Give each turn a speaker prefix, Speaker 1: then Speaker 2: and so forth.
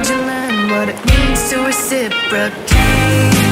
Speaker 1: did you learn what it means to reciprocate?